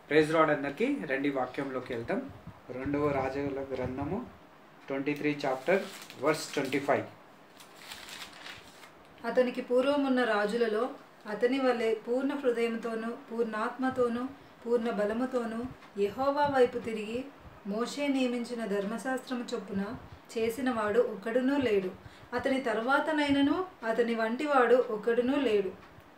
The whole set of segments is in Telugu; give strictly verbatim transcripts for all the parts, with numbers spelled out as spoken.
ప్రైజ్ లార్డ్ అందరికీ. రండి వాక్యంలోకి వెళ్దాం. రెండవ రాజుల గ్రంథము twenty three chapter verse twenty five. అతనికి పూర్వమున్న రాజులలో అతని వలె పూర్ణ హృదయంతోనూ పూర్ణాత్మతోనూ పూర్ణ బలముతోనూ యెహోవా వైపు తిరిగి మోషే నియమించిన ధర్మశాస్త్రము చొప్పున చేసినవాడు ఒకడునూ లేడు. అతని తరువాతనైనను అతని వంటివాడు ఒకడునూ లేడు.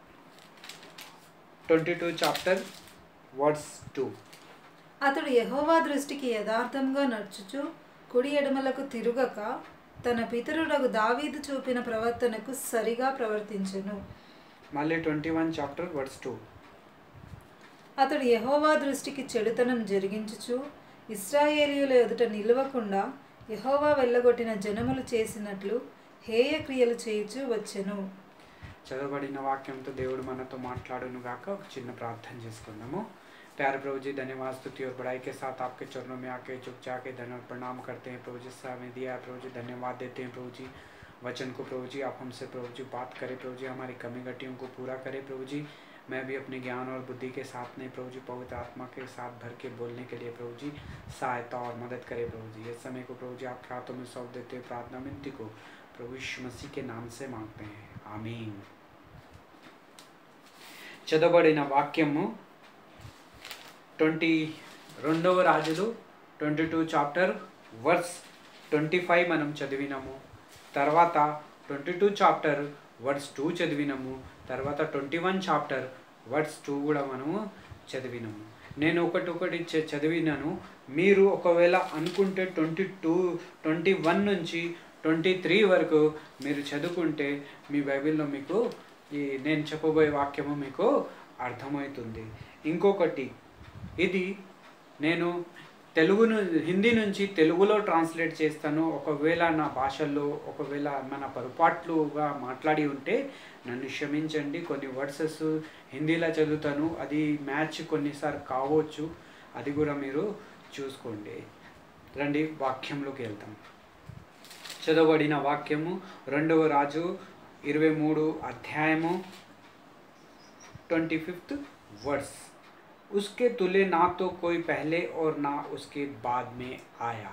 Twenty two chapter verse two. అతడు యెహోవా దృష్టికి యథార్థంగా నడుచుచు కుడి ఎడమలకు తిరుగక తన పితరుడగు దావీదు చూపిన ప్రవర్తనకు సరిగా ప్రవర్తించెను. మళ్ళీ twenty one chapter verse two. అతడు యెహోవా దృష్టికి చెడుతనం జరిగించుచు ఇశ్రాయేలీయుల ఎదుట నిలవకుండా యెహోవా వెళ్ళగొట్టిన జనములు చేసినట్లు హేయ క్రియలు చేయుచు వచ్చెను. చదవబడిన వాక్యంతో దేవుడు మనతో మాట్లాడును గాక. ఒక చిన్న ప్రార్థన చేసుకుందాము. प्यारे प्रभु जी, धन्यवाद स्तुति और बड़ाई के साथ आपके चरणों में आके झुक जाके धन्यवाद प्रणाम करते हैं प्रभु जी। हमें दिया है प्रभु जी, धन्यवाद देते हैं प्रभु जी। वचन को प्रभु जी आप हमसे प्रभु जी बात करें प्रभु जी, हमारी कमी घटियों को पूरा करें प्रभु जी। मैं भी अपने ज्ञान और बुद्धि के साथ नहीं प्रभु जी, पवित्र आत्मा के साथ भर के बोलने के लिए प्रभु जी सहायता और मदद करें प्रभु जी। इस समय को प्रभु जी आपके हाथों में सौंप देते हुए प्रार्थना विनती को प्रभु यीशु मसीह के नाम से मांगते हैं, आमीन। చదవబడిన వాక్యము ట్వంటీ రెండవ రాజులు twenty two chapter verse twenty five మనం చదివినాము. తర్వాత twenty two chapter verse two చదివినాము. తర్వాత twenty one chapter verse two కూడా మనము చదివినాము. నేను ఒకటి ఒకటి చదివినాను. మీరు ఒకవేళ అనుకుంటే ట్వంటీ టూ ట్వంటీ వన్ నుంచి ట్వంటీ త్రీ వరకు మీరు చదువుకుంటే మీ బైబిల్లో మీకు ఈ నేను చెప్పబోయే వాక్యము మీకు అర్థమవుతుంది. ఇంకొకటి, ఇది నేను తెలుగును హిందీ నుంచి తెలుగులో ట్రాన్స్లేట్ చేస్తాను. ఒకవేళ నా భాషల్లో ఒకవేళ మన పొరపాట్లుగా మాట్లాడి ఉంటే నన్ను క్షమించండి. కొన్ని వర్డ్సెస్ హిందీలో చదువుతాను, అది మ్యాచ్ కొన్నిసార్లు కావచ్చు, అది కూడా మీరు చూసుకోండి. రండి వాక్యంలోకి వెళ్తాం. చదవబడిన వాక్యము రెండవ రాజు ఇరవై మూడు అధ్యాయము ట్వంటీ ఫిఫ్త్ వర్స్. उसके तुले ना तो कोई पहले और ना उसके बाद में आया.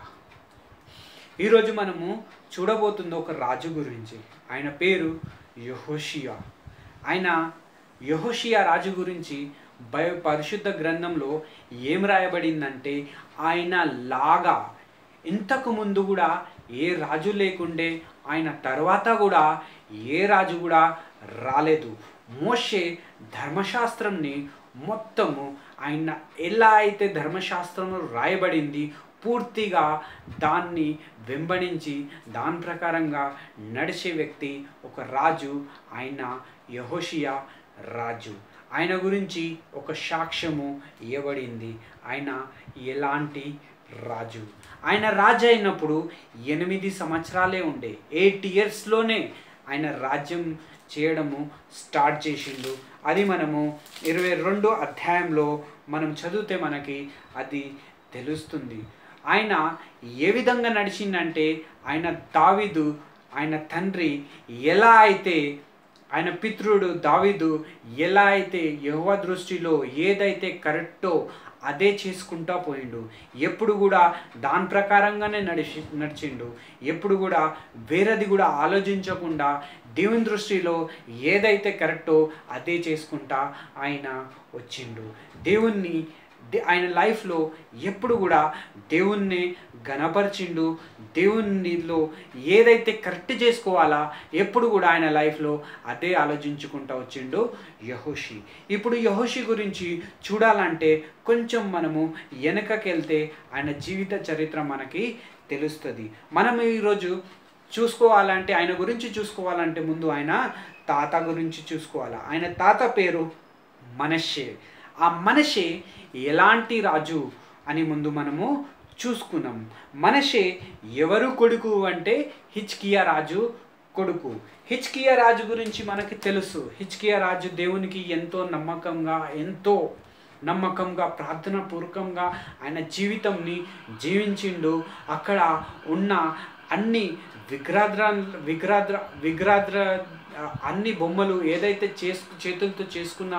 ఈరోజు మనము చూడబోతుంది ఒక రాజు గురించి. ఆయన పేరు యెహోషియా. ఆయన యెహోషియా రాజు గురించి బై పరిశుద్ధ గ్రంథంలో ఏం రాయబడిందంటే, ఆయన లాగా ఇంతకు ముందు కూడా ఏ రాజు లేకుండే, ఆయన తర్వాత కూడా ఏ రాజు కూడా రాలేదు. మోషే ధర్మశాస్త్రంని మొత్తము ఆయన ఎలా అయితే ధర్మశాస్త్రంలో రాయబడింది పూర్తిగా దాన్ని వెంబడించి దాని ప్రకారంగా నడిచే వ్యక్తి ఒక రాజు, ఆయన యెహోషియా రాజు. ఆయన గురించి ఒక సాక్ష్యము ఇవ్వబడింది. ఆయన ఎలాంటి రాజు. ఆయన రాజు అయినప్పుడు ఎనిమిది సంవత్సరాలే ఉండే. ఎయిట్ ఇయర్స్లోనే ఆయన రాజ్యం చేయడము స్టార్ట్ చేసిండు. అది మనము ఇరవై రెండు అధ్యాయంలో మనం చదివితే మనకి అది తెలుస్తుంది. ఆయన ఏ విధంగా నడిచిందంటే, ఆయన దావీదు ఆయన తండ్రి ఎలా అయితే ఆయన పితృడు దావీదు ఎలా అయితే యెహోవా దృష్టిలో ఏదైతే కరెక్టో అదే చేసుకుంటా పోయిండు. ఎప్పుడు కూడా దాని ప్రకారంగానే నడిచి నడిచిండు. ఎప్పుడు కూడా వేరేది కూడా ఆలోచించకుండా దేవుని దృష్టిలో ఏదైతే కరెక్టో అదే చేసుకుంటా ఆయన వచ్చిండు. దేవుణ్ణి ఆయన లైఫ్లో ఎప్పుడు కూడా దేవుణ్ణి గణపరిచిండు. దేవునిలో ఏదైతే కరెక్ట్ చేసుకోవాలా ఎప్పుడు కూడా ఆయన లైఫ్లో అదే ఆలోచించుకుంటూ వచ్చిండు యెహోషి. ఇప్పుడు యెహోషి గురించి చూడాలంటే కొంచెం మనము వెనకకి వెళ్తే ఆయన జీవిత చరిత్ర మనకి తెలుస్తుంది. మనం ఈరోజు చూసుకోవాలంటే ఆయన గురించి చూసుకోవాలంటే ముందు ఆయన తాత గురించి చూసుకోవాలా. ఆయన తాత పేరు మనష్షే. ఆ మనష్షే ఎలాంటి రాజు అని ముందు మనము చూసుకున్నాం. మనష్షే ఎవరు కొడుకు అంటే హిజ్కియా రాజు కొడుకు. హిజ్కియా రాజు గురించి మనకి తెలుసు. హిజ్కియా రాజు దేవునికి ఎంతో నమ్మకంగా ఎంతో నమ్మకంగా ప్రార్థన పూర్వకంగా ఆయన జీవితంని జీవించిండు. అక్కడ ఉన్న అన్ని విగ్రహాద్ర విగ్రహాద్ర విగ్రహాద్ర అన్ని బొమ్మలు ఏదైతే చేసు చేతులతో చేసుకున్న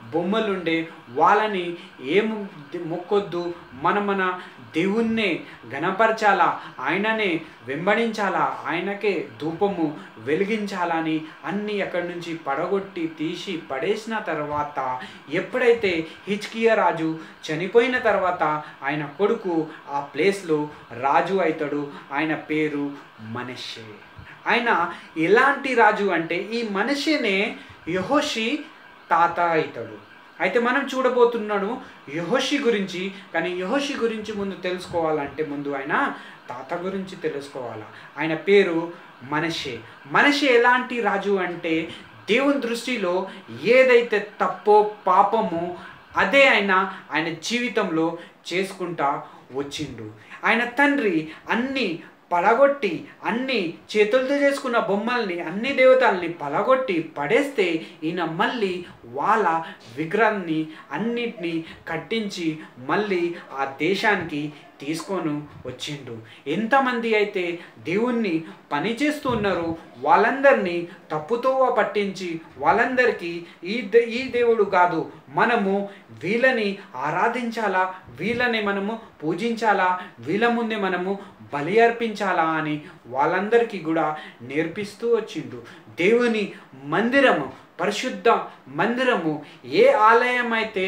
బొమ్మలుండే వాళ్ళని ఏం మొక్కొద్దు, మన మన దేవుణ్ణే గణపరచాలా, ఆయననే వెంబడించాలా, ఆయనకే ధూపము వెలిగించాలని అన్నీ అక్కడి నుంచి పడగొట్టి తీసి పడేసిన తర్వాత ఎప్పుడైతే హిజ్కియా రాజు చనిపోయిన తర్వాత ఆయన కొడుకు ఆ ప్లేస్లో రాజు అవుతాడు. ఆయన పేరు మనష్షే. ఆయన ఎలాంటి రాజు అంటే ఈ మనష్షేనే యెహోషి తాత అవుతాడు. అయితే మనం చూడబోతున్నాడు యెహోషి గురించి. కానీ యెహోషి గురించి ముందు తెలుసుకోవాలంటే ముందు ఆయన తాత గురించి తెలుసుకోవాలా. ఆయన పేరు మనష్షే. మనష్షే ఎలాంటి రాజు అంటే దేవుని దృష్టిలో ఏదైతే తప్పో పాపమో అదే ఆయన ఆయన జీవితంలో చేసుకుంటా వచ్చిండు. ఆయన తండ్రి అన్ని పడగొట్టి అన్ని చేతులతో చేసుకున్న బొమ్మల్ని అన్ని దేవతల్ని పడగొట్టి పడేస్తే ఈయన మళ్ళీ వాళ్ళ విగ్రహాన్ని అన్నిటినీ కట్టించి మళ్ళీ ఆ దేశానికి తీసుకొని వచ్చిండు. ఎంతమంది అయితే దేవుణ్ణి పని చేస్తూ ఉన్నారో వాళ్ళందరినీ తప్పుతోవ పట్టించి వాళ్ళందరికీ ఈ ఈ దేవుడు కాదు, మనము వీళ్ళని ఆరాధించాలా, వీళ్ళని మనము పూజించాలా, వీళ్ళ ముందే మనము బలి అర్పించాలా అని వాళ్ళందరికీ కూడా నేర్పిస్తూ వచ్చిండు. దేవుని మందిరము, పరిశుద్ధ మందిరము, ఏ ఆలయం అయితే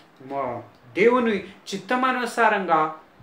దేవుని చిత్తమనుసారంగా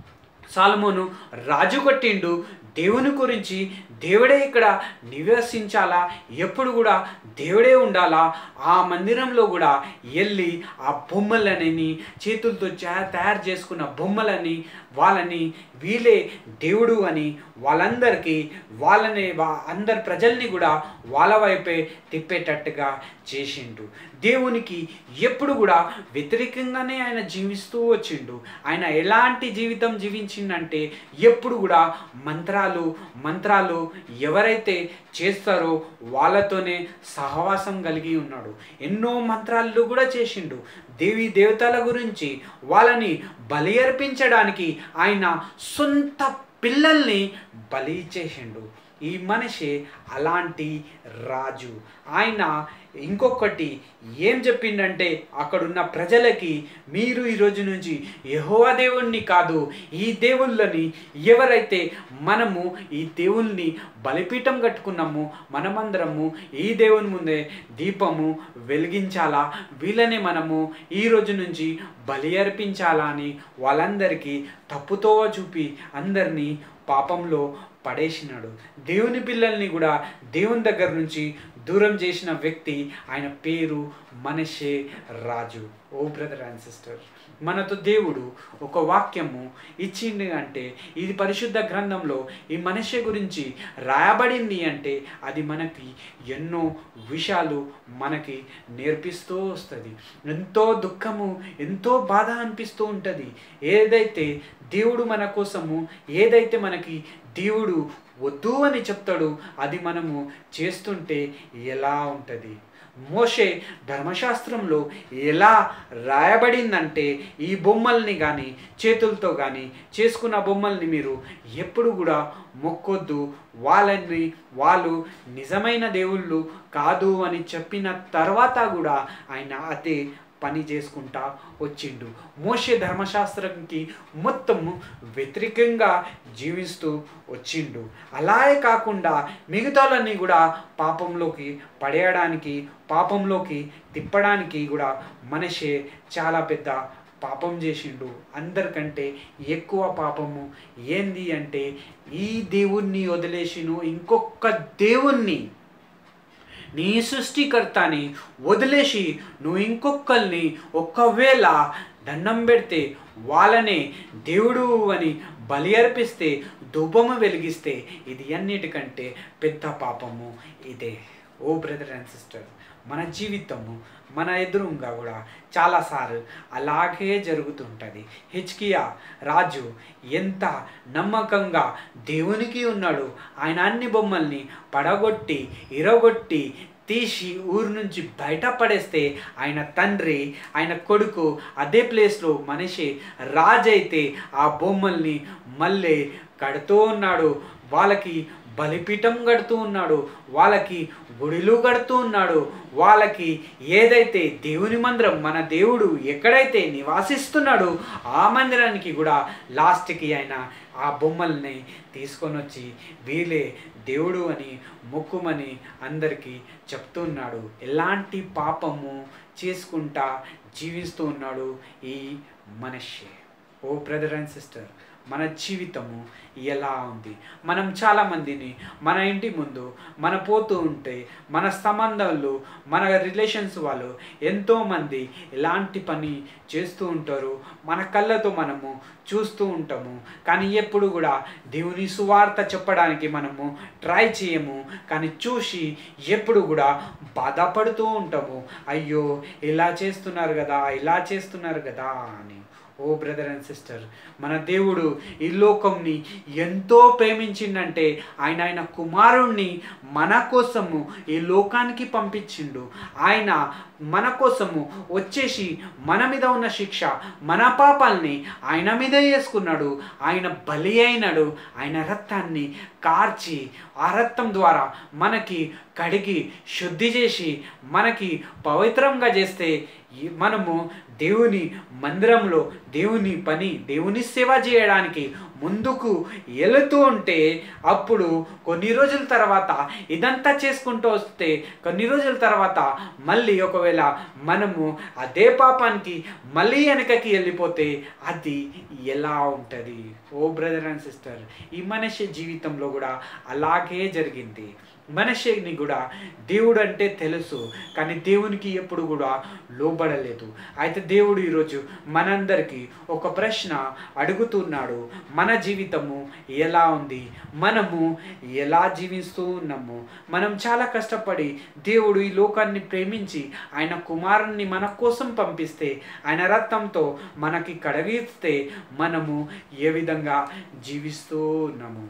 సాలమోను రాజు కట్టిండు, దేవుని గురించి దేవుడే ఇక్కడ నివసించాలా, ఎప్పుడు కూడా దేవుడే ఉండాలా, ఆ మందిరంలో కూడా వెళ్ళి ఆ బొమ్మలని చేతులతో తయారు చేసుకున్న బొమ్మలని వాళ్ళని వీళ్ళే దేవుడు అని వాళ్ళందరికీ వాళ్ళని అందరి ప్రజల్ని కూడా వాళ్ళ వైపే తిప్పేటట్టుగా చేసిండు. దేవునికి ఎప్పుడు కూడా వ్యతిరేకంగానే ఆయన జీవిస్తూ వచ్చిండు. ఆయన ఎలాంటి జీవితం జీవించిందంటే ఎప్పుడు కూడా మంత్రాలు మంత్రాలు ఎవరైతే చేస్తారో వాళ్ళతోనే సహవాసం కలిగి ఉన్నాడు. ఎన్నో మంత్రాలు కూడా చేసిండు. దేవి దేవతల గురించి వాళ్ళని బలి అర్పించడానికి ఆయన సొంత పిల్లల్ని బలి చేసిండు. ఈ మనిషి అలాంటి రాజు. ఆయన ఇంకొకటి ఏం చెప్పిండంటే అక్కడున్న ప్రజలకి, మీరు ఈరోజు నుంచి యెహోవా దేవుణ్ణి కాదు, ఈ దేవుళ్ళని ఎవరైతే మనము ఈ దేవుల్ని బలిపీఠం కట్టుకున్నాము, మనమందరము ఈ దేవుని ముందే దీపము వెలిగించాలా, వీళ్ళని మనము ఈ రోజు నుంచి బలి అర్పించాలా అని వాళ్ళందరికీ తప్పుతోవ చూపి అందరినీ పాపంలో పడేసినాడు. దేవుని పిల్లల్ని కూడా దేవుని దగ్గర నుంచి దూరం చేసిన వ్యక్తి ఆయన పేరు మనష్షే రాజు. ఓ బ్రదర్ అండ్ సిస్టర్, మనతో దేవుడు ఒక వాక్యము ఇచ్చింది అంటే ఇది పరిశుద్ధ గ్రంథంలో ఈ మనష్షే గురించి రాయబడింది అంటే అది మనకి ఎన్నో విషయాలు మనకి నేర్పిస్తూ వస్తుంది. ఎంతో దుఃఖము, ఎంతో బాధ అనిపిస్తూ ఉంటుంది. ఏదైతే దేవుడు మన కోసము, ఏదైతే మనకి దేవుడు వద్దు అని చెప్తాడు అది మనము చేస్తుంటే ఎలా ఉంటుంది. మోషే ధర్మశాస్త్రంలో ఎలా రాయబడిందంటే ఈ బొమ్మల్ని కానీ చేతులతో కానీ చేసుకున్న బొమ్మల్ని మీరు ఎప్పుడు కూడా మొక్కొద్దు, వాళ్ళని వాళ్ళు నిజమైన దేవుళ్ళు కాదు అని చెప్పిన తర్వాత కూడా ఆయన అదే పని చేసుకుంటా వచ్చిండు. మోషే ధర్మశాస్త్రంకి మొత్తము వ్యతిరేకంగా జీవిస్తూ వచ్చిండు. అలాగే కాకుండా మిగతాలన్నీ కూడా పాపంలోకి పడేయడానికి, పాపంలోకి తిప్పడానికి కూడా మనష్షే చాలా పెద్ద పాపం చేసిండు. అందరికంటే ఎక్కువ పాపము ఏంది అంటే ఈ దేవుణ్ణి వదిలేసిను ఇంకొక దేవుణ్ణి, నీ సృష్టికర్తని వదిలేసి నువ్వు ఇంకొకరిని ఒకవేళ దండం పెడితే వాళ్ళనే దేవుడు అని బలి అర్పిస్తే, ధూపము వెలిగిస్తే ఇది అన్నిటికంటే పెద్ద పాపము ఇదే. ఓ బ్రదర్ అండ్ సిస్టర్, మన జీవితము మన ఎదురుగా కూడా చాలాసార్లు అలాగే జరుగుతుంటుంది. హిజ్కియా రాజు ఎంత నమ్మకంగా దేవునికి ఉన్నాడు. ఆయన అన్ని బొమ్మల్ని పడగొట్టి ఇరగొట్టి తీసి ఊరు నుంచి బయట పడేస్తే ఆయన తండ్రి ఆయన కొడుకు అదే ప్లేస్లో మనిషి రాజు అయితే ఆ బొమ్మల్ని మళ్ళీ కడుతూ ఉన్నాడు. వాళ్ళకి బలిపీఠం కడుతూ ఉన్నాడు, వాళ్ళకి గుడిలు కడుతూ ఉన్నాడు. వాళ్ళకి ఏదైతే దేవుని మందిరం, మన దేవుడు ఎక్కడైతే నివాసిస్తున్నాడో ఆ మందిరానికి కూడా లాస్ట్కి ఆయన ఆ బొమ్మల్ని తీసుకొని వచ్చి వీళ్ళే దేవుడు అని మొక్కుమని అందరికీ చెప్తున్నాడు. ఎలాంటి పాపము చేసుకుంటా జీవిస్తూ ఉన్నాడు ఈ మనిషి. ఓ బ్రదర్ అండ్ సిస్టర్, మన జీవితము ఎలా ఉంది? మనం చాలామందిని మన ఇంటి ముందు మన పోతూ ఉంటే మన సంబంధాలు, మన రిలేషన్స్ వాళ్ళు ఎంతోమంది ఎలాంటి పని చేస్తూ ఉంటారు, మన కళ్ళతో మనము చూస్తూ ఉంటాము. కానీ ఎప్పుడు కూడా దేవుని సువార్త చెప్పడానికి మనము ట్రై చేయము. కానీ చూసి ఎప్పుడు కూడా బాధపడుతూ ఉంటాము, అయ్యో ఇలా చేస్తున్నారు కదా, ఇలా చేస్తున్నారు కదా అని. ఓ బ్రదర్ అండ్ సిస్టర్, మన దేవుడు ఈ లోకంని ఎంతో ప్రేమించిండంటే ఆయన ఆయన కుమారుణ్ణి మన కోసము ఈ లోకానికి పంపించిండు. ఆయన మన కోసము వచ్చేసి మన మీద ఉన్న శిక్ష, మన పాపాలని ఆయన మీద వేసుకున్నాడు. ఆయన బలి అయినాడు. ఆయన రక్తాన్ని కార్చి ఆ రక్తం ద్వారా మనకి కడిగి శుద్ధి చేసి మనకి పవిత్రంగా చేస్తే మనము దేవుని మందిరంలో దేవుని పని, దేవుని సేవ చేయడానికి ముందుకు వెళుతూ ఉంటే అప్పుడు కొన్ని రోజుల తర్వాత ఇదంతా చేసుకుంటూ వస్తే కొన్ని రోజుల తర్వాత మళ్ళీ ఒకవేళ మనము అదే పాపానికి మళ్ళీ వెనకకి వెళ్ళిపోతే అది ఎలా ఉంటుంది? ఓ బ్రదర్ అండ్ సిస్టర్, ఈ మనిషి జీవితంలో కూడా అలాగే జరిగింది. మనిషిని కూడా దేవుడు అంటే తెలుసు, కానీ దేవునికి ఎప్పుడు కూడా లోబడలేదు. అయితే దేవుడు ఈరోజు మనందరికీ ఒక ప్రశ్న అడుగుతున్నాడు. మన జీవితము ఎలా ఉంది? మనము ఎలా జీవిస్తూ ఉన్నాము? మనం చాలా కష్టపడి దేవుడు ఈ లోకాన్ని ప్రేమించి ఆయన కుమారుణ్ణి మన కోసం పంపిస్తే, ఆయన రక్తంతో మనకి కడగిస్తే మనము ఏ విధంగా జీవిస్తూ ఉన్నాము?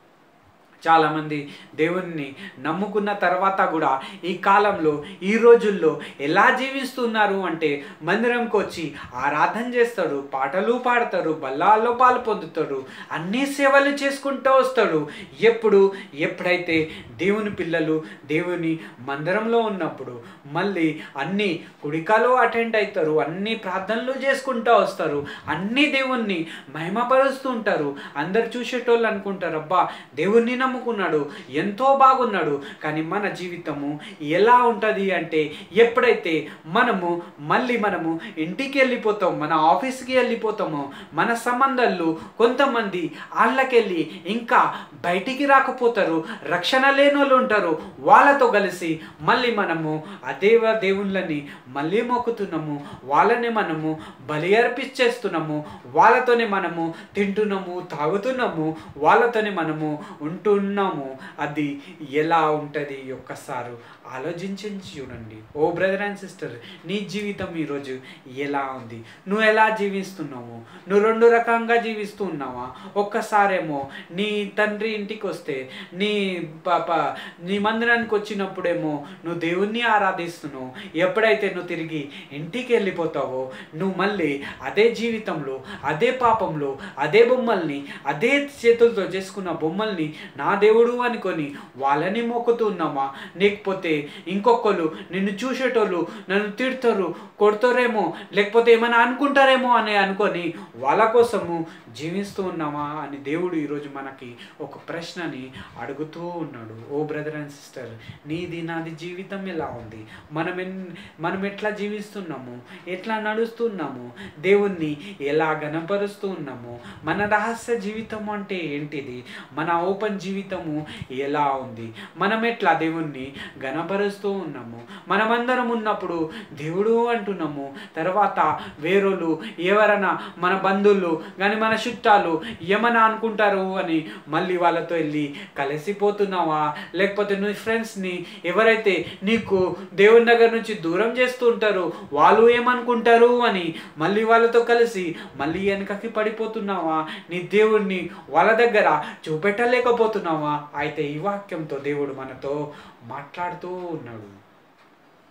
చాలామంది దేవుణ్ణి నమ్ముకున్న తర్వాత కూడా ఈ కాలంలో ఈ రోజుల్లో ఎలా జీవిస్తున్నారు అంటే మందిరంకి వచ్చి ఆరాధన చేస్తాడు, పాటలు పాడతారు, బల్లాల్లో పాలు పొందుతాడు, అన్ని సేవలు చేసుకుంటూ వస్తాడు. ఎప్పుడు ఎప్పుడైతే దేవుని పిల్లలు దేవుని మందిరంలో ఉన్నప్పుడు మళ్ళీ అన్ని కుడికాలో అటెండ్ అవుతారు, అన్ని ప్రార్థనలు చేసుకుంటూ వస్తారు, అన్ని దేవుణ్ణి మహిమపరుస్తూ ఉంటారు. అందరు చూసేటోళ్ళు అనుకుంటారు, అబ్బా దేవుణ్ణి నమ్ముకున్నాడు, ఎంతో బాగున్నాడు. కానీ మన జీవితము ఎలా ఉంటుంది అంటే ఎప్పుడైతే మనము మళ్ళీ మనము ఇంటికి వెళ్ళిపోతాం, మన ఆఫీస్కి వెళ్ళిపోతామో, మన సంబంధాలు కొంతమంది వాళ్ళకెళ్ళి ఇంకా బయటికి రాకపోతారు, రక్షణ లేని వాళ్ళు ఉంటారు, వాళ్ళతో కలిసి మళ్ళీ మనము అదే దేవుళ్ళని మళ్ళీ మొక్కుతున్నాము, వాళ్ళని మనము బలి అర్పించేస్తున్నాము, వాళ్ళతోనే మనము తింటున్నాము, తాగుతున్నాము, వాళ్ళతోనే మనము ఉంటున్నాము. అది ఎలా ఉంటుంది ఒక్కసారి ఆలోచించి చూడండి. ఓ బ్రదర్ అండ్ సిస్టర్, నీ జీవితం ఈరోజు ఎలా ఉంది? నువ్వు ఎలా జీవిస్తున్నావు? నువ్వు రెండు రకంగా జీవిస్తూ ఉన్నావా? ఒక్కసారేమో నీ తండ్రి ఇంటికి వస్తే నీ పాప నీ మందిరానికి వచ్చినప్పుడేమో నువ్వు దేవుణ్ణి ఆరాధిస్తున్నావు. ఎప్పుడైతే నువ్వు తిరిగి ఇంటికి వెళ్ళిపోతావో నువ్వు మళ్ళీ అదే జీవితంలో, అదే పాపంలో, అదే బొమ్మల్ని, అదే చేతులతో చేసుకున్న బొమ్మల్ని నా దేవుడు అనుకొని వాళ్ళని మొక్కుతున్నామా? లేకపోతే ఇంకొకరు నిన్ను చూసేటోళ్ళు నన్ను తిడతారు, కొడతారేమో, లేకపోతే ఏమైనా అనుకుంటారేమో అని అనుకొని వాళ్ళ కోసము జీవిస్తూ ఉన్నామా అని దేవుడు ఈరోజు మనకి ఒక ప్రశ్నని అడుగుతూ ఉన్నాడు. ఓ బ్రదర్ అండ్ సిస్టర్, నీది నాది జీవితం ఎలా ఉంది? మనం ఎన్ మనం ఎట్లా జీవిస్తున్నాము? ఎట్లా నడుస్తున్నాము? దేవుణ్ణి ఎలా గణపరుస్తూ ఉన్నాము? మన రహస్య జీవితం అంటే ఏంటిది? మన ఓపెన్ జీవితము ఎలా ఉంది? మనం ఎట్లా దేవుణ్ణి గణపరుస్తూ ఉన్నాము? మనమందరం ఉన్నప్పుడు దేవుడు అంటున్నాము, తర్వాత వేరోళ్ళు ఎవరైనా మన బంధువులు కానీ మన చుట్టాలు ఏమన్నా అనుకుంటారు అని మళ్ళీ వాళ్ళతో వెళ్ళి కలిసిపోతున్నావా? లేకపోతే నువ్వు ఫ్రెండ్స్ని ఎవరైతే నీకు దేవుని దగ్గర నుంచి దూరం చేస్తూ ఉంటారో వాళ్ళు ఏమనుకుంటారు అని మళ్ళీ వాళ్ళతో కలిసి మళ్ళీ వెనకకి పడిపోతున్నావా? నీ దేవుణ్ణి వాళ్ళ దగ్గర చూపెట్టలేకపోతున్నావా? అయితే ఈ వాక్యంతో దేవుడు మనతో మాట్లాడుతూ ఉన్నాడు.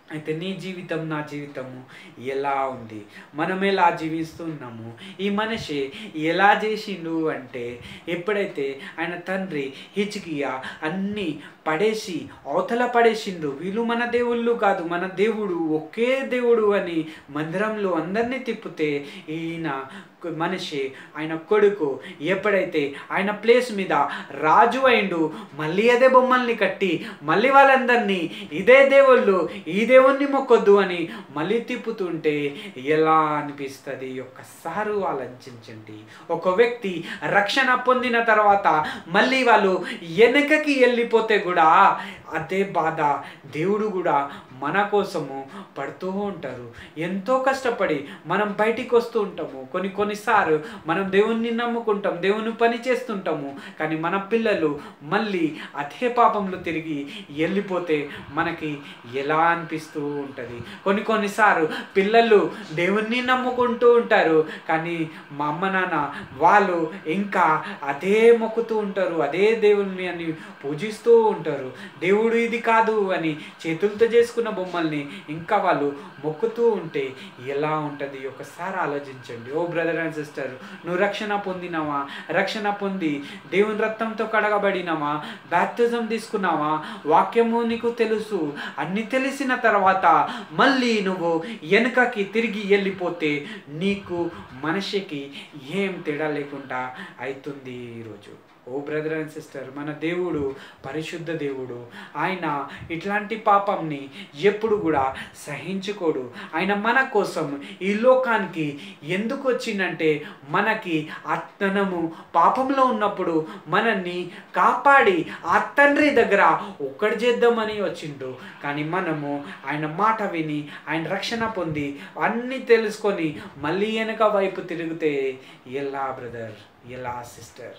అయితే నీ జీవితం నా జీవితము ఎలా ఉంది, మనం ఎలా జీవిస్తున్నాము, ఈ మనిషి ఎలా చేసిండు అంటే ఎప్పుడైతే ఆయన తండ్రి హిజ్కియా అన్నీ పడేసి అవతల పడేసిండు, వీళ్ళు మన దేవుళ్ళు కాదు, మన దేవుడు ఒకే దేవుడు అని మందిరంలో అందరినీ తిప్పితే ఈయన మనిషి ఆయన కొడుకు ఎప్పుడైతే ఆయన ప్లేస్ మీద రాజు అయిండు, మళ్ళీ అదే బొమ్మల్ని కట్టి మళ్ళీ వాళ్ళందరినీ ఇదే దేవుళ్ళు ఈ దేవుణ్ణి మొక్కొద్దు అని మళ్ళీ తిప్పుతుంటే ఎలా అనిపిస్తుంది? ఒక్కసారి ఆలోచించండి. ఒక వ్యక్తి రక్షణ పొందిన తర్వాత మళ్ళీ వాళ్ళు వెనకకి వెళ్ళిపోతే కూడా అదే బాధ దేవుడు కూడా మన కోసము పడుతూ ఉంటారు. ఎంతో కష్టపడి మనం బయటికి వస్తూ ఉంటాము. కొన్ని కొన్నిసార్లు మనం దేవుణ్ణి నమ్ముకుంటాం, దేవుని పని చేస్తుంటాము, కానీ మన పిల్లలు మళ్ళీ అదే పాపంలో తిరిగి వెళ్ళిపోతే మనకి ఎలా అనిపిస్తూ ఉంటుంది? కొన్ని కొన్నిసార్లు పిల్లలు దేవుణ్ణి నమ్ముకుంటూ ఉంటారు, కానీ మా అమ్మ నాన్న వాళ్ళు ఇంకా అదే మొక్కుతూ ఉంటారు, అదే దేవుణ్ణి అని పూజిస్తూ ఉంటారు. దేవుడు ఇది కాదు అని చేతులతో చేసుకున్న బొమ్మల్ని ఇంకా వాళ్ళు మొక్కుతూ ఉంటే ఎలా ఉంటుంది? ఒకసారి ఆలోచించండి. ఓ బ్రదర్ అండ్ సిస్టర్, నువ్వు రక్షణ పొందినావా? రక్షణ పొంది దేవుని రక్తంతో కడగబడినావా? బాప్తిజం తీసుకున్నావా? వాక్యము నీకు తెలుసు. అన్ని తెలిసిన తర్వాత మళ్ళీ నువ్వు వెనుకకి తిరిగి వెళ్ళిపోతే నీకు మనిషికి ఏం తేడా లేకుండా అవుతుంది ఈరోజు. ఓ బ్రదర్ అండ్ సిస్టర్, మన దేవుడు పరిశుద్ధ దేవుడు. ఆయన ఇట్లాంటి పాపంని ఎప్పుడు కూడా సహించుకోడు. ఆయన మన కోసం ఈ లోకానికి ఎందుకు వచ్చిందంటే మనకి అత్తనము పాపంలో ఉన్నప్పుడు మనల్ని కాపాడి ఆ తండ్రి దగ్గర ఒక్కడి చేద్దామని వచ్చిండు. కానీ మనము ఆయన మాట విని ఆయన రక్షణ పొంది అన్నీ తెలుసుకొని మళ్ళీ వెనక వైపు తిరిగితే ఎలా బ్రదర్, ఎలా సిస్టర్?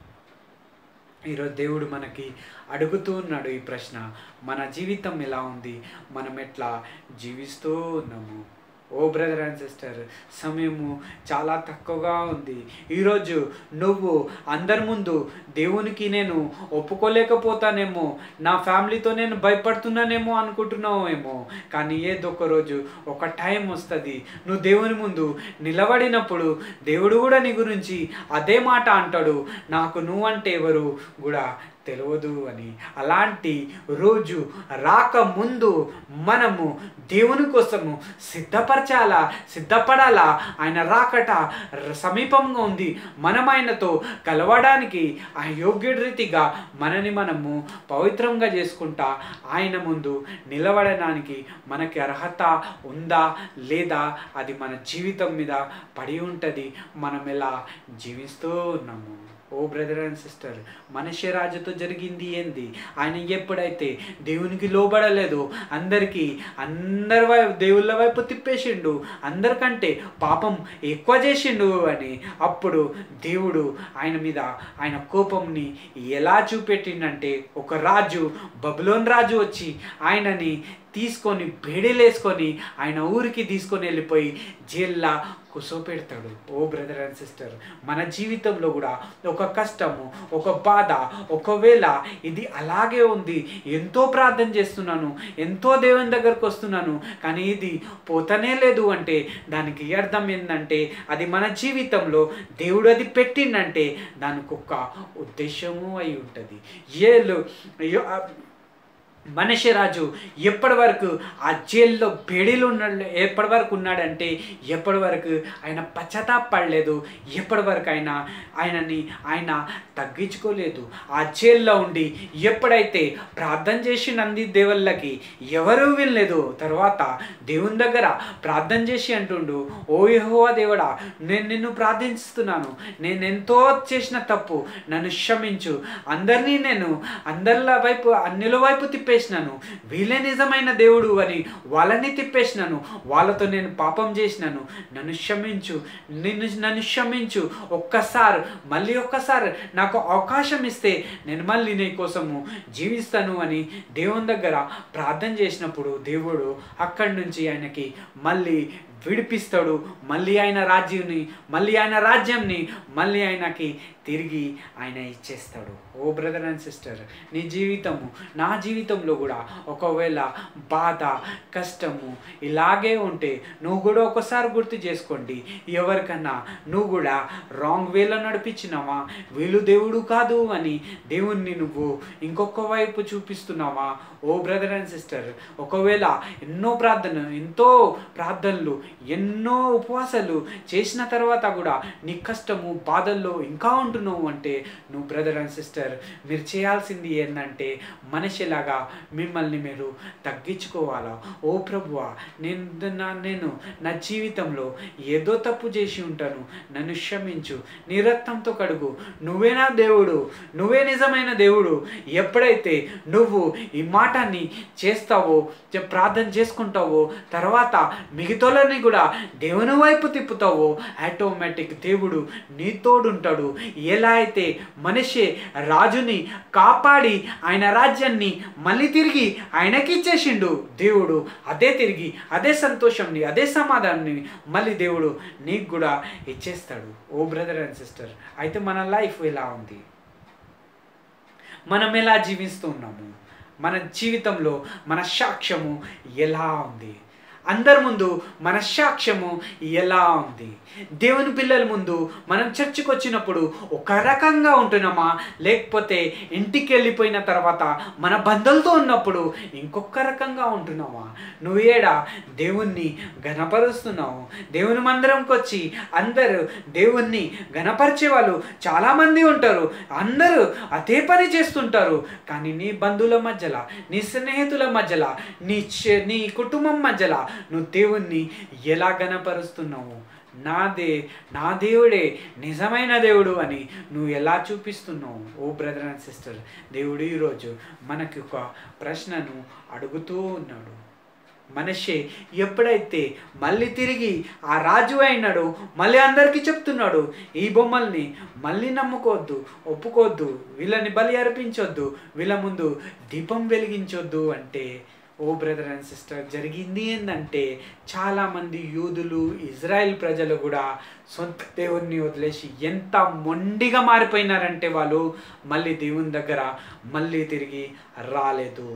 ఈరోజు దేవుడు మనకి అడుగుతూ ఉన్నాడు ఈ ప్రశ్న, మన జీవితం ఎలా ఉంది, మనం ఎట్లా జీవిస్తూ ఉన్నాము? ఓ బ్రదర్ అండ్ సిస్టర్, సమయము చాలా తక్కువగా ఉంది. ఈరోజు నువ్వు అందరి ముందు దేవునికి నేను ఒప్పుకోలేకపోతానేమో, నా ఫ్యామిలీతో నేను భయపడుతున్నానేమో అనుకుంటున్నావు ఏమో, కానీ ఏదో ఒక రోజు ఒక టైం వస్తుంది, నువ్వు దేవుని ముందు నిలబడినప్పుడు దేవుడు కూడా నీ గురించి అదే మాట అంటాడు, నాకు నువ్వంటే ఎవరు కూడా తెలియదు అని. అలాంటి రోజు రాకముందు మనము దేవుని కోసము సిద్ధపరచాలా, సిద్ధపడాలా. ఆయన రాకట సమీపంగా ఉంది. మనం ఆయనతో కలవడానికి ఆ యోగ్యుడి రీతిగా మనని మనము పవిత్రంగా చేసుకుంటా ఆయన ముందు నిలబడడానికి మనకి అర్హత ఉందా లేదా అది మన జీవితం మీద పడి ఉంటుంది. మనం ఎలా జీవిస్తూ ఉన్నాము? ఓ బ్రదర్ అండ్ సిస్టర్, మనిషి రాజుతో జరిగింది ఏంది? ఆయన ఎప్పుడైతే దేవునికి లోబడలేదు, అందరికీ అందరి వైపు దేవుళ్ళ వైపు తిప్పేసిండు, అందరికంటే పాపం ఎక్కువ చేసిండు అని అప్పుడు దేవుడు ఆయన మీద ఆయన కోపంని ఎలా చూపెట్టిండంటే, ఒక రాజు బబులోన్ రాజు వచ్చి ఆయనని తీసుకొని బేడీలేసుకొని ఆయన ఊరికి తీసుకొని వెళ్ళిపోయి జైల్లో కూర్చోపెడతాడు. ఓ బ్రదర్ అండ్ సిస్టర్, మన జీవితంలో కూడా ఒక కష్టము, ఒక బాధ, ఒకవేళ ఇది అలాగే ఉంది, ఎంతో ప్రార్థన చేస్తున్నాను, ఎంతో దేవుని దగ్గరకు వస్తున్నాను, కానీ ఇది పోతనే లేదు అంటే దానికి అర్థం ఏంటంటే అది మన జీవితంలో దేవుడు అది పెట్టిండంటే దానికి ఒక ఉద్దేశము అయి ఉంటుంది. ఏళ్ళు మనిషి రాజు ఎప్పటి వరకు ఆ జైల్లో బేడీలు ఉన్నాడు, ఎప్పటి వరకు ఉన్నాడంటే ఎప్పటి వరకు ఆయన పశ్చాత్తాపడలేదు, ఎప్పటి వరకు ఆయన ఆయనని ఆయన తగ్గించుకోలేదు. ఆ జైల్లో ఉండి ఎప్పుడైతే ప్రార్థన చేసి నంది దేవుళ్ళకి ఎవరూ వినలేదు, తర్వాత దేవుని దగ్గర ప్రార్థన చేసి అంటుండు, ఓ యెహోవా దేవుడా, నేను నిన్ను ప్రార్థిస్తున్నాను, నేను ఎంతో చేసిన తప్పు, నన్ను క్షమించు, అందరినీ నేను అందరిల వైపు అన్నిల వైపు తిప్పే తిప్పేసినాను, వీళ్ళే నిజమైన దేవుడు అని వాళ్ళని తిప్పేసినాను, వాళ్ళతో నేను పాపం చేసినాను, నన్ను క్షమించు, నిన్ను నన్ను క్షమించు, ఒక్కసారి మళ్ళీ ఒక్కసారి నాకు అవకాశం ఇస్తే నేను మళ్ళీ నీ కోసము జీవిస్తాను అని దేవుని దగ్గర ప్రార్థన చేసినప్పుడు దేవుడు అక్కడి నుంచి ఆయనకి మళ్ళీ విడిపిస్తాడు. మళ్ళీ ఆయన రాజ్యాన్ని మళ్ళీ ఆయన రాజ్యంని మళ్ళీ ఆయనకి తిరిగి ఆయన ఇచ్చేస్తాడు. ఓ బ్రదర్ అండ్ సిస్టర్, నీ జీవితము నా జీవితంలో కూడా ఒకవేళ బాధ కష్టము ఇలాగే ఉంటే నువ్వు కూడా ఒకసారి గుర్తు చేసుకోండి. ఎవరికన్నా నువ్వు కూడా రాంగ్ వేలో నడిపించినావా, వీళ్ళు దేవుడు కాదు అని దేవుణ్ణి నువ్వు ఇంకొక వైపు చూపిస్తున్నావా? ఓ బ్రదర్ అండ్ సిస్టర్, ఒకవేళ ఎన్నో ప్రార్థన ఎంతో ప్రార్థనలు ఎన్నో ఉపవాసాలు చేసిన తర్వాత కూడా నీ కష్టము బాధల్లో ఇంకా ఉంటున్నావు అంటే నువ్వు బ్రదర్ అండ్ సిస్టర్ మీరు చేయాల్సింది ఏంటంటే మనిషిలాగా మిమ్మల్ని మీరు తగ్గించుకోవాలా. ఓ ప్రభువా, నేను నా నేను నా జీవితంలో ఏదో తప్పు చేసి ఉంటాను, నన్ను క్షమించు, నీ రక్తంతో కడుగు, నువ్వే నా దేవుడు, నువ్వే నిజమైన దేవుడు. ఎప్పుడైతే నువ్వు ఈ మాటని చేస్తావో ప్రార్థన చేసుకుంటావో తర్వాత మిగతాలని కూడా దేవుని వైపు తిప్పుతావో ఆటోమేటిక్ దేవుడు నీ తోడుంటాడు. ఎలా అయితే మనిషి రాజుని కాపాడి ఆయన రాజ్యాన్ని మళ్ళీ తిరిగి ఆయనకి ఇచ్చేసిండు దేవుడు, అదే తిరిగి అదే సంతోషంని అదే సమాధానాన్ని మళ్ళీ దేవుడు నీకు కూడా ఇచ్చేస్తాడు. ఓ బ్రదర్ అండ్ సిస్టర్, అయితే మన లైఫ్ ఎలా ఉంది, మనం ఎలా జీవిస్తూ ఉన్నాము, మన జీవితంలో మన సాక్ష్యము ఎలా ఉంది, అందరి ముందు మన సాక్ష్యము ఎలా ఉంది, దేవుని పిల్లల ముందు మనం చర్చికి వచ్చినప్పుడు ఒక రకంగా ఉంటున్నామా, లేకపోతే ఇంటికి వెళ్ళిపోయిన తర్వాత మన బంధువులతో ఉన్నప్పుడు ఇంకొక రకంగా ఉంటున్నామా? నువ్వు ఏడా దేవుణ్ణి గణపరుస్తున్నావు. దేవుని మందిరంకి వచ్చి అందరూ దేవుణ్ణి గణపరిచే వాళ్ళు చాలామంది ఉంటారు, అందరూ అదే పని చేస్తుంటారు. కానీ నీ బంధువుల మధ్యలో, నీ స్నేహితుల మధ్యలో, నీ నీ కుటుంబం మధ్యలో నువ్వు దేవుణ్ణి ఎలా గణపరుస్తున్నావు? నాదే నా దేవుడే నిజమైన దేవుడు అని నువ్వు ఎలా చూపిస్తున్నావు? ఓ బ్రదర్ అండ్ సిస్టర్, దేవుడు ఈరోజు మనకి ఒక ప్రశ్నను అడుగుతూ ఉన్నాడు. మనిషి ఎప్పుడైతే మళ్ళీ తిరిగి ఆ రాజు అయినాడు, మళ్ళీ అందరికీ చెప్తున్నాడు, ఈ బొమ్మల్ని మళ్ళీ నమ్ముకోవద్దు, ఒప్పుకోవద్దు, వీళ్ళని బలి అర్పించొద్దు, వీళ్ళ ముందు దీపం వెలిగించొద్దు అంటే, ఓ బ్రదర్ అండ్ సిస్టర్, జరిగింది ఏంటంటే చాలామంది యూదులు ఇజ్రాయెల్ ప్రజలు కూడా సొంత దేవుణ్ణి వదిలేసి ఎంత మొండిగా మారిపోయినారంటే వాళ్ళు మళ్ళీ దేవుని దగ్గర మళ్ళీ తిరిగి రాలేదు.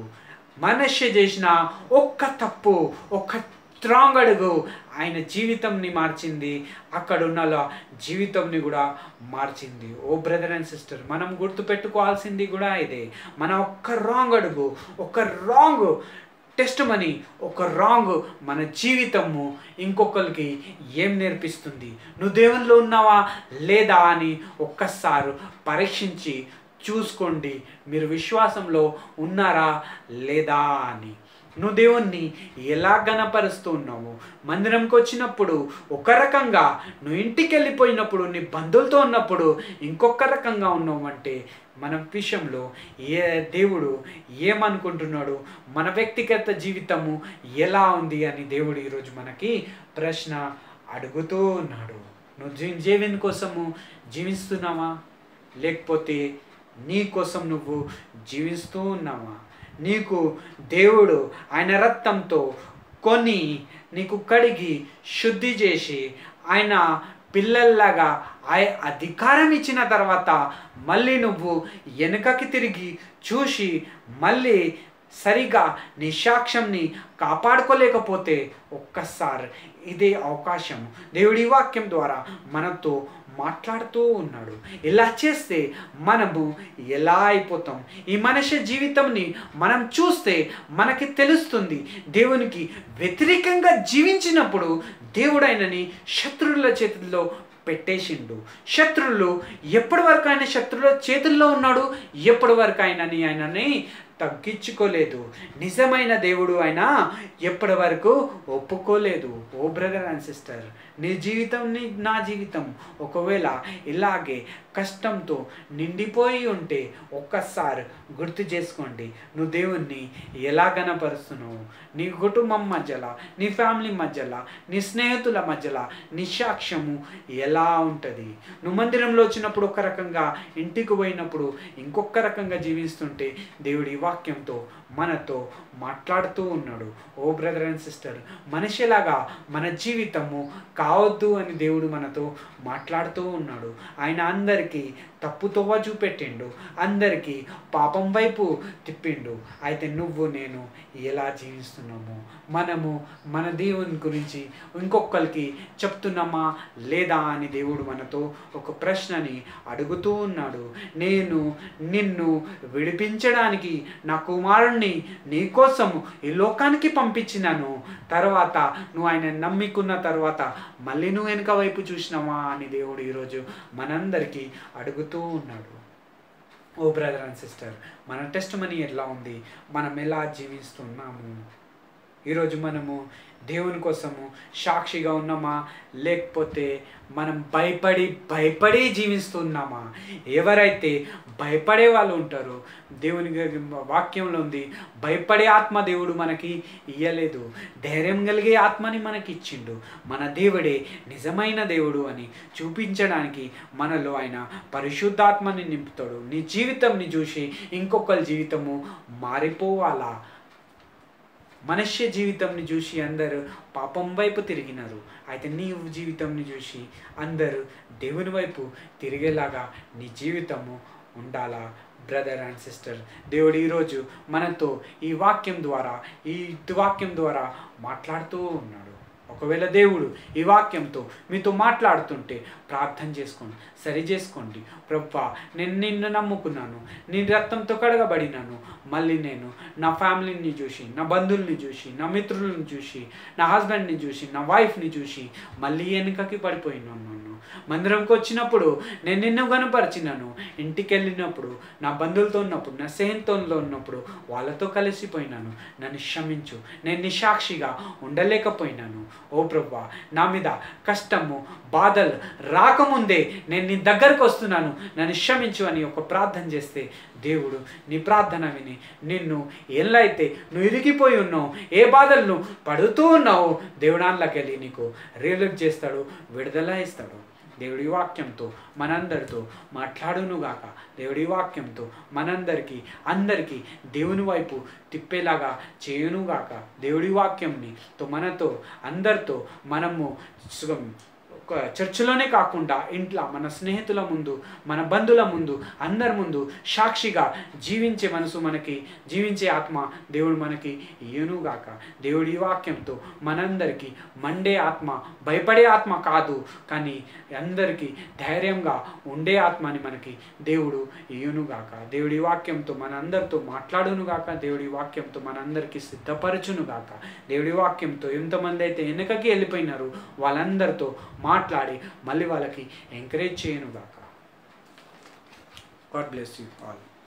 మనిషి చేసిన ఒక్క తప్పు, ఒక్క స్ట్రాంగ్ అడుగు ఆయన జీవితంని మార్చింది, అక్కడున్న జీవితంని కూడా మార్చింది. ఓ బ్రదర్ అండ్ సిస్టర్, మనం గుర్తుపెట్టుకోవాల్సింది కూడా ఇదే. మన ఒక్క రాంగ్ అడుగు, ఒక రాంగ్ టెస్ట్ మనీ, ఒక రాంగ్ మన జీవితము ఇంకొకరికి ఏం నేర్పిస్తుంది, నువ్వు దేవునిలో ఉన్నావా లేదా అని ఒక్కసారి పరీక్షించి చూసుకోండి. మీరు విశ్వాసంలో ఉన్నారా లేదా అని. నువ్వు దేవుణ్ణి ఎలా గణపరుస్తూ ఉన్నావు? మందిరంకి వచ్చినప్పుడు ఒక రకంగా, నువ్వు ఇంటికి వెళ్ళిపోయినప్పుడు నీ బంధువులతో ఉన్నప్పుడు ఇంకొక రకంగా ఉన్నావు అంటే మన విషయంలో ఏ దేవుడు ఏమనుకుంటున్నాడు, మన వ్యక్తిగత జీవితము ఎలా ఉంది అని దేవుడు ఈరోజు మనకి ప్రశ్న అడుగుతూ ఉన్నాడు. నువ్వు జీ జీవన్ కోసము జీవిస్తున్నావా, లేకపోతే నీ కోసం నువ్వు జీవిస్తూ ఉన్నావా? నీకు దేవుడు ఆయన రక్తంతో కొని నీకు కడిగి శుద్ధి చేసి ఆయన పిల్లల్లాగా ఆ అధికారం ఇచ్చిన తర్వాత మళ్ళీ నువ్వు వెనుకకి తిరిగి చూసి మళ్ళీ సరిగా నీ సాక్ష్యంని కాపాడుకోలేకపోతే ఒక్కసారి ఇదే అవకాశం దేవుడి వాక్యం ద్వారా మనతో మాట్లాడుతూ ఉన్నాడు. ఇలా చేస్తే మనము ఎలా అయిపోతాం? ఈ మనిషి జీవితంని మనం చూస్తే మనకి తెలుస్తుంది. దేవునికి వ్యతిరేకంగా జీవించినప్పుడు దేవుడు ఆయనని శత్రువుల చేతుల్లో పెట్టేసిండు. శత్రువులు ఎప్పటి వరకు ఆయన శత్రువుల చేతుల్లో ఉన్నాడు, ఎప్పటి వరకు ఆయనని ఆయనని తగ్గించుకోలేదు. నిజమైన దేవుడు ఆయన ఎప్పటి వరకు ఒప్పుకోలేదు. ఓ బ్రదర్ అండ్ సిస్టర్, నీ జీవితం నీ నా జీవితం ఒకవేళ ఇలాగే కష్టంతో నిండిపోయి ఉంటే ఒక్కసారి గుర్తు చేసుకోండి, నువ్వు దేవుణ్ణి ఎలా గణపరుస్తున్నావు? నీ కుటుంబం మధ్యలో, నీ ఫ్యామిలీ మధ్యలో, నీ స్నేహితుల మధ్యలో నీ సాక్ష్యము ఎలా ఉంటుంది? నువ్వు మందిరంలో వచ్చినప్పుడు ఒక రకంగా, ఇంటికి పోయినప్పుడు ఇంకొక రకంగా జీవిస్తుంటే దేవుడి వాక్యంతో మనతో మాట్లాడుతూ ఉన్నాడు. ఓ బ్రదర్ అండ్ సిస్టర్, మనిషిలాగా మన జీవితము కావద్దు అని దేవుడు మనతో మాట్లాడుతూ ఉన్నాడు. ఆయన అందరికీ తప్పుతోవ చూపెట్టిండు, అందరికీ పాపం వైపు తిప్పిండు. అయితే నువ్వు నేను ఎలా జీవిస్తున్నాము, మనము మన దేవుని గురించి ఇంకొకరికి చెప్తున్నామా లేదా అని దేవుడు మనతో ఒక ప్రశ్నని అడుగుతూ ఉన్నాడు. నేను నిన్ను విడిపించడానికి నా కుమారుణ్ణి నీ కోసం ఈ లోకానికి పంపించినాను, తర్వాత నువ్వు ఆయన నమ్మికున్న తర్వాత మళ్ళీ నువ్వు వెనుక వైపు చూసినావా అని దేవుడు ఈరోజు మనందరికీ అడుగుతూ ఉన్నాడు. ఓ బ్రదర్ అండ్ సిస్టర్, మన టెస్ట్ మనీ ఎలా ఉంది, మనం ఎలా జీవిస్తున్నాము? ఈరోజు మనము దేవుని కోసము సాక్షిగా ఉన్నామా, లేకపోతే మనం భయపడి భయపడి జీవిస్తున్నామా? ఎవరైతే భయపడే వాళ్ళు ఉంటారో, దేవుని వాక్యంలో ఉంది, భయపడే ఆత్మ దేవుడు మనకి ఇయ్యలేదు, ధైర్యం కలిగే ఆత్మని మనకి ఇచ్చిండు. మన దేవుడే నిజమైన దేవుడు అని చూపించడానికి మనలో ఆయన పరిశుద్ధాత్మని నింపుతాడు. నీ జీవితంని చూసి ఇంకొకరి జీవితము మారిపోవాలా? మనుష్య జీవితంని చూసి అందరూ పాపం వైపు తిరిగినారు. అయితే నీ జీవితంని చూసి అందరూ దేవుని వైపు తిరిగేలాగా నీ జీవితము ఉండాలా? బ్రదర్ అండ్ సిస్టర్, దేవుడు ఈరోజు మనతో ఈ వాక్యం ద్వారా ఈ వాక్యం ద్వారా మాట్లాడుతూ ఉన్నాడు. ఒకవేళ దేవుడు ఈ వాక్యంతో మీతో మాట్లాడుతుంటే ప్రార్థన చేసుకోండి, సరి చేసుకోండి. ప్రభువా, నేను నిన్ను నమ్ముకున్నాను, నీ రక్తంతో కడగబడినాను, మళ్ళీ నేను నా ఫ్యామిలీని చూసి, నా బంధువుల్ని చూసి, నా మిత్రులను చూసి, నా హస్బెండ్ని చూసి, నా వైఫ్ని చూసి మళ్ళీ వెనుకకి పడిపోయినాను. మందిరంకి వచ్చినప్పుడు నేను నిన్ను కనపరిచినాను, ఇంటికి వెళ్ళినప్పుడు నా బంధువులతో ఉన్నప్పుడు, నా స్నేహితులతో ఉన్నప్పుడు వాళ్ళతో కలిసిపోయినాను. నన్ను క్షమించు, నేను నిసాక్షిగా ఉండలేకపోయినాను. ఓ ప్రభువా, నా మీద కష్టము బాధలు రాకముందే నేను నీ దగ్గరకు వస్తున్నాను, నన్ను క్షమించు అని ఒక ప్రార్థన చేస్తే దేవుడు నీ ప్రార్థన విని నిన్ను ఎలా అయితే నువ్వు ఇరిగిపోయి ఉన్నావు, ఏ బాధలు నువ్వు పడుతూ ఉన్నావు, దేవుడాన్లోకి వెళ్ళి నీకు రియలైజ్ చేస్తాడు, విడుదల ఇస్తాడు. దేవుడి వాక్యంతో మనందరితో మాట్లాడునుగాక. దేవుడి వాక్యంతో మనందరికీ అందరికీ దేవుని వైపు తిప్పేలాగా చేయునుగాక. దేవుడి వాక్యంని తో మనతో అందరితో మనము చర్చిలోనే కాకుండా ఇంట్లో మన స్నేహితుల ముందు, మన బంధువుల ముందు, అందరి ముందు సాక్షిగా జీవించే మనసు మనకి, జీవించే ఆత్మ దేవుడు మనకి ఇయ్యనుగాక. దేవుడి వాక్యంతో మనందరికీ మండే ఆత్మ, భయపడే ఆత్మ కాదు, కానీ అందరికీ ధైర్యంగా ఉండే ఆత్మని మనకి దేవుడు ఇయ్యనుగాక. దేవుడి వాక్యంతో మనందరితో మాట్లాడునుగాక. దేవుడి వాక్యంతో మనందరికీ సిద్ధపరచునుగాక. దేవుడి వాక్యంతో ఎంతమంది అయితే వెనకకి వెళ్ళిపోయినారు వాళ్ళందరితో మాట్లాడి మళ్ళీ వాళ్ళకి ఎంకరేజ్ చేయనుగాక. God bless you all.